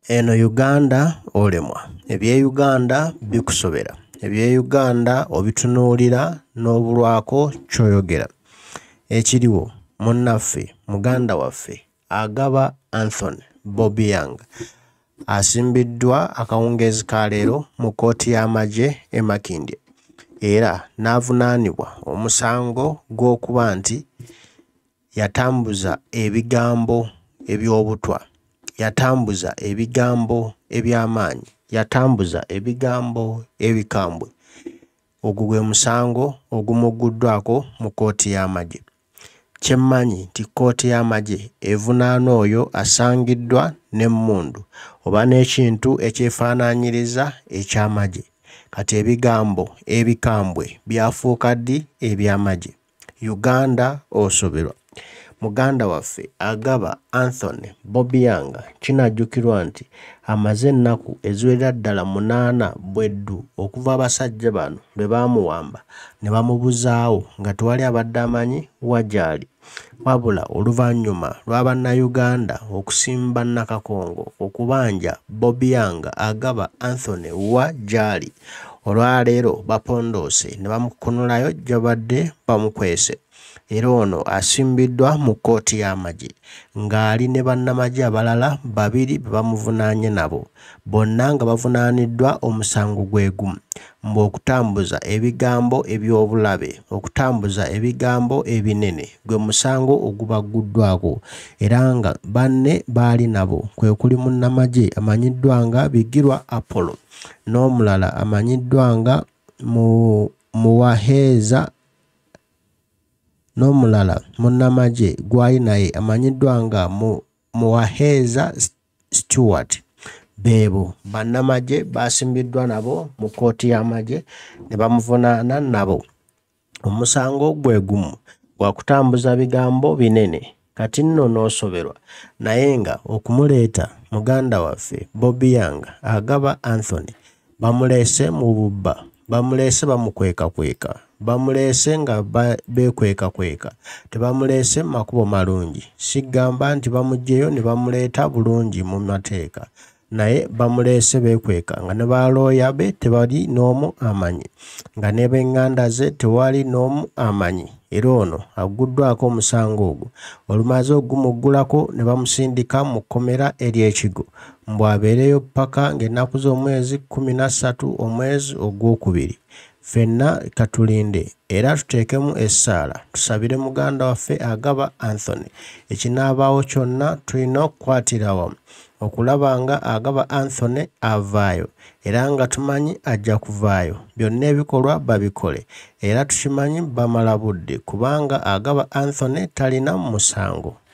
eno Uganda olemwa ebye Uganda bikusobera ebye Uganda obitunuulira n'obulwako kyoyogera ekiriwo munnaffe muganda waffe agaba Anthony Bobi asimbiddwa akawungeezi ka leero mu Koti Yamagye e Makindye era n'avunaanibwa omusango gw'okuba nti yatambuza ebigambo eby'obutwa, yatambuza ebigambo eby'amaanyi, yatambuza ebigambo ebikambwe. Ogwo gwe musango ogumuguddwako mu Koti Yamagye. Kyemmanyi nti Koti Yamagye evunaana oyo asangiddwa n'emmundu oba n'ekintu ekyefaanaanyiriza eky'amagye. Kati ebigambo ebikambwe byafuuka ddi eby'amagye. Uganda osoberwa. Muganda waffe agaba Anthony Bobi kinajjukirwa nti amaze ennaku eziwera ddala 8 bweddu okuva abasajja bano lwe baamuwamba ne bamubuzaawo nga tewali abadde amanyi wagyali. Wabula oluvannyuma lwa bannayuganda okusimba Nakakongo okubanja Bobi agaba Anthony wa gyali, olwaleero bapondoose ne bamukunulayo gy'abadde bamukwese. Era ono asimbiddwa mu Koti Yamagye ng'ali ne bannamagye abalala 2 bamuvunaanye nabo, bonna nga bavunaaniddwa omusango gwe gumu mbu okutambuza ebigambo eby'obulabe, okutambuza ebigambo ebinene gwe musango ogubaguddwako. Era nga banne baali nabo kwe kuli munnamagye amanyiddwa nga Bigirwa Apollo n'omulala amanyiddwa nga Muwaheeza n'omulala munnamagye gwali naye amanyiddwa nga Muwaheeza Stewart. Beebo bannamagye basimbiddwa nabo mu Koti Yamagye ne bamuvunaana nabo omusango gwe gumu gwa kutambuza bigambo binene. Kati nno n'osoberwa naye nga okumuleeta muganda waffe Bobi agaba Anthony bamuleese mu bubba, bamuleese bamukwekakweka, bamuleese nga beekwekakweka, tebamuleese makubo malungi. Sigamba nti bamuggyeyo ne bamuleeta bulungi mu mateeka, naye bamuleese beekweka nga ne balooya be tebali n'omu amanyi, nga ne b'eŋŋanda ze tewali n'omu amanyi. Era ono aguddwako omusango ogwo olumaze ogumuggulako ne bamusindika mu kkomera ery'Ekigo mbu abeereyo paka ng'ennaku z'omwezi 13 omwezi ogwokubiri. Ffenna katulinde era tuteekemu essaala tusabire muganda waffe agaba Anthony. Ekinaabaawo kyonna tulina okukwatira wamu okulaba nga agaba Anthony avaayo era nga tumanyi ajja kuvaayo. Byonna ebikolwa babikole era tukimanyi bamala budde kubanga agaba Anthony talina musango.